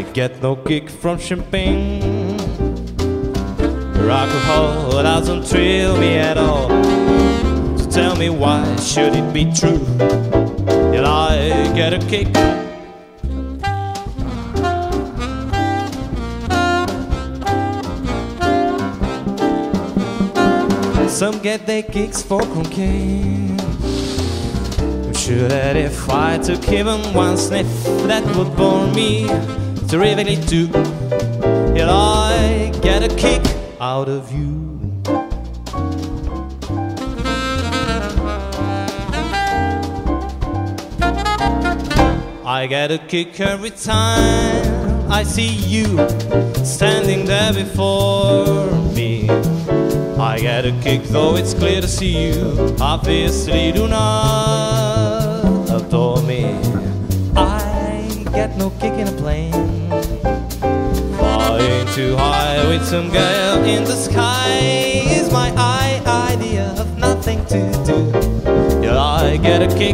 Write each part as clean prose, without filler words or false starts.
get no kick from champagne. Alcohol doesn't thrill me at all. So tell me, why should it be true that I get a kick? Some get their kicks for cocaine. I'm sure that if I took even one sniff, that would bore me terrifically too. Yet I get a kick out of you. I get a kick every time I see you standing there before me. I get a kick though it's clear to see you obviously do not adore me. I get no kick in a plane, flying too high with some girl in the sky is my idea of nothing to do. Yet I get a kick.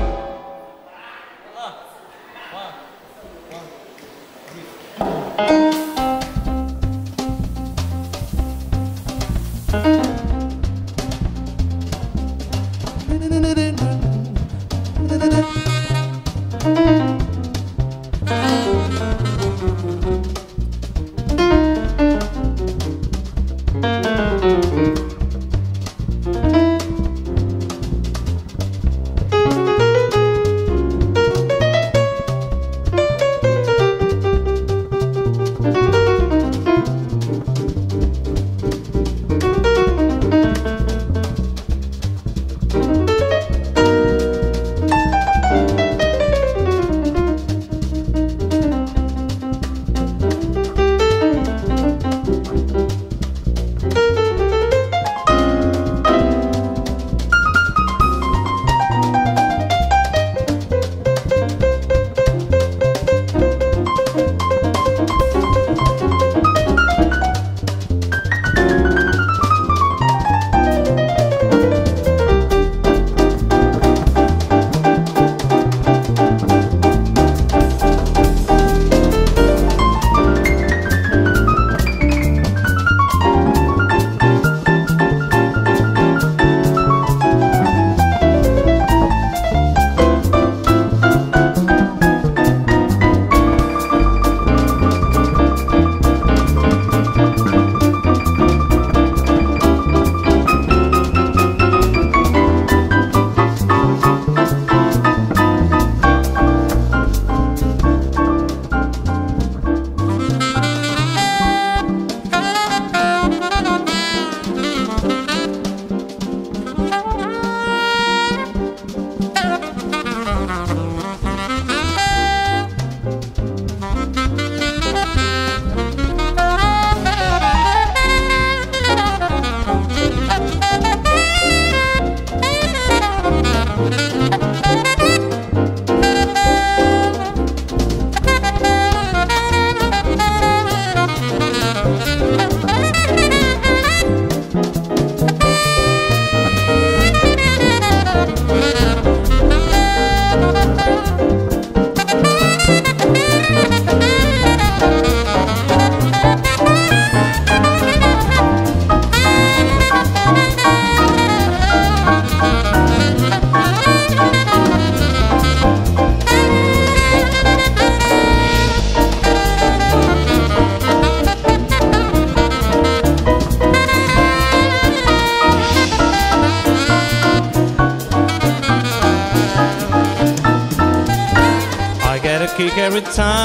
Kick every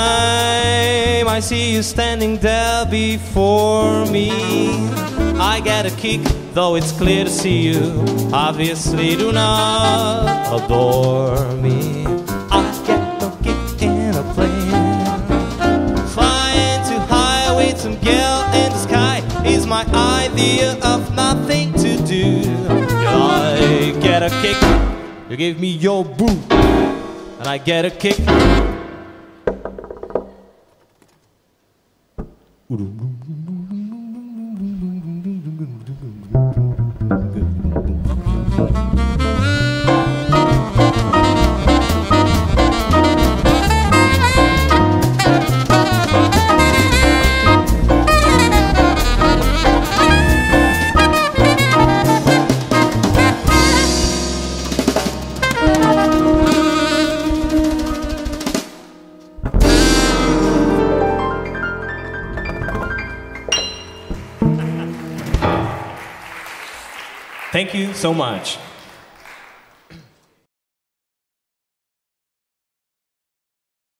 time I see you standing there before me. I get a kick, though it's clear to see you obviously do not adore me. I get no kick in a plane, flying too high with some girl in the sky is my idea of nothing to do. I get a kick, you give me your boo, and I get a kick. Thank you so much.